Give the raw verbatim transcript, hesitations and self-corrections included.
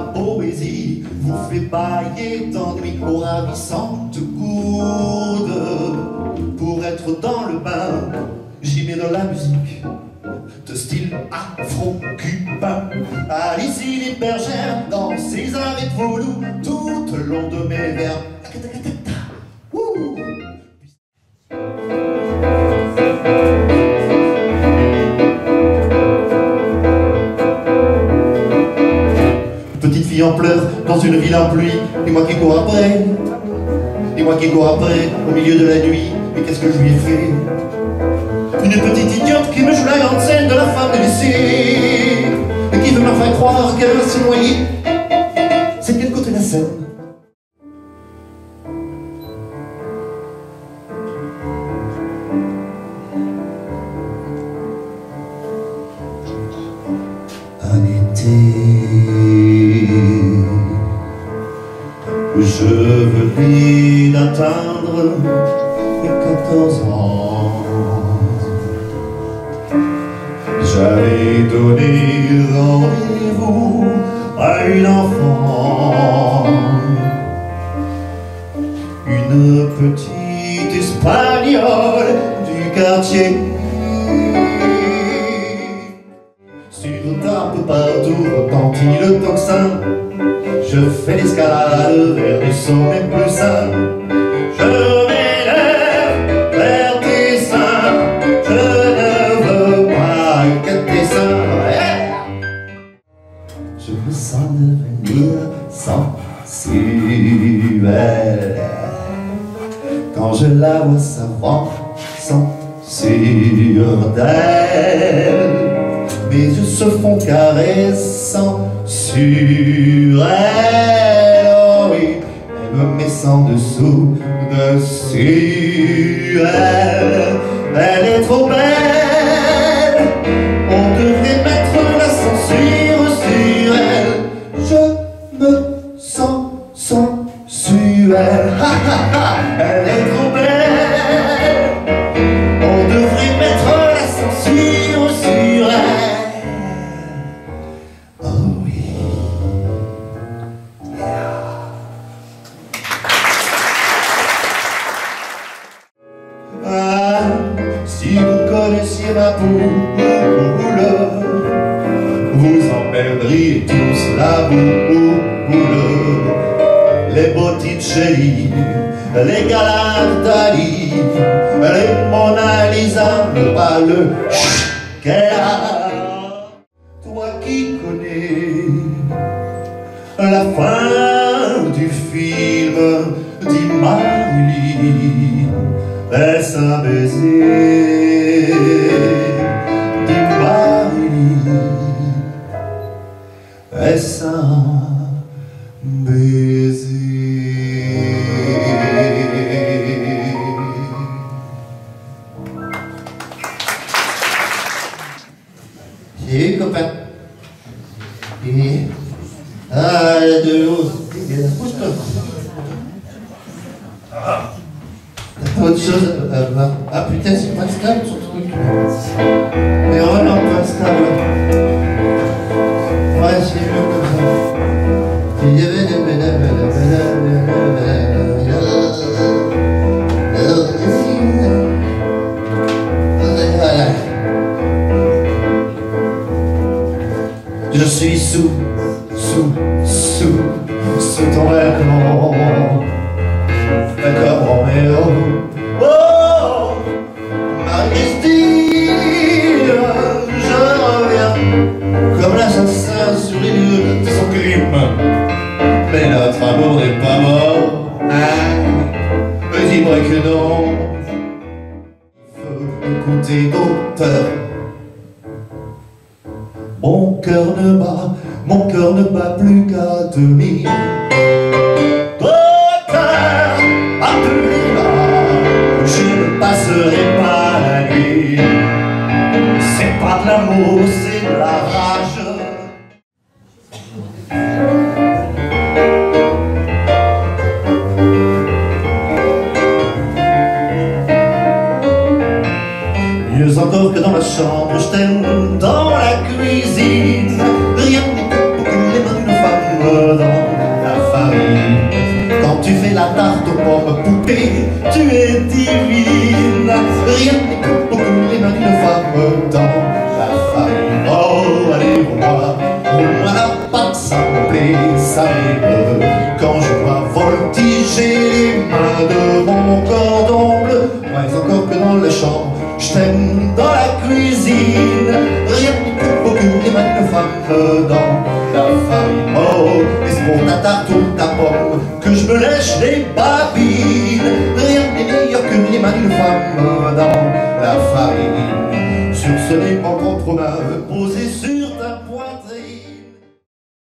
poésie vous fait bailler d'ennui aux ravissantes coudes. Pour être dans le bain, j'y mets de la musique de style afro-cubain. Allez-y les bergères, dansez avec vos loups tout le long de mes vers. Wouh! Petite fille en pleurs dans une ville en pluie, et moi qui cours après, et moi qui cours après au milieu de la nuit. Mais qu'est-ce que je lui ai fait? Une petite idiote qui me joue la grande scène de la femme délaissée et qui veut me faire croire qu'elle va se noyer. C'est de quel côté la scène? Un été, je venais d'atteindre mes quatorze ans. J'avais donné rendez-vous à une enfant, une petite espagnole du quartier. Sur tape partout retentit le tocsin. Je fais l'escalade vers les sommets plus sains. Je m'élève vers tes seins. Je ne veux pas que tes seins. Yeah. Je me sens devenir sensuel quand je la vois s'avançant sur d'elle. Mes yeux se font caressants sur elle. Oh oui, elle me met sans dessous dessus elle. Elle est trop belle, on devrait mettre la censure sur elle. Je me sens sensuel. Elle est trop belle, on devrait mettre la censure sur elle. Si vous connaissiez ma poule, vous en perdriez tous la boule. Les Botticelli, les Galères d'Ali, les Mona Lisa, pas le qu'elle a. Toi qui connais la fin du film, dit Marie, est-ce un baiser? Dis Marie, est-ce un baiser? Et copain. Et ah, de l'eau. Pousse-toi. Ah. Autre chose, euh, bah, ah putain, c'est pas stable son truc. Mais vraiment pas stable. Ouais, c'est mieux comme ça. Il y avait des voilà. Je suis sous, sous, sous, sous ton balcon. D'accord, Roméo. Oh, Marie-Christine, je reviens comme l'assassin sur les lieux de son crime. Mais notre amour n'est pas mort. Ah, dis-moi que non. Il faut écouter d'auteur. Mon cœur ne bat, mon cœur ne bat plus qu'à demi. Je ne passerai pas la nuit. C'est pas de l'amour, c'est de la rage. Mieux encore que dans la chambre, je t'aime dans la cuisine. Rien n'est plus beau que les mains d'une femme femmes dans la farine. Quand tu fais la tarte aux pommes poupées, tu es divine. Rien n'est plus beau que les mains d'une femme dans la farine. Oh, allez, moi, moi la pâte, ça me plaît, ça m'émeut. Quand je vois voltiger les mains de mon cordon bleu, moins encore que dans le champ, je t'aime dans la cuisine. Rien n'est plus beau que les mains d'une femme dans la farine. Oh, laisse pour ta tarte ou ta pomme que je me lèche les babines. Rien n'est meilleur que les mains d'une femme dans la farine. Sur ce n'est mon propre main posée sur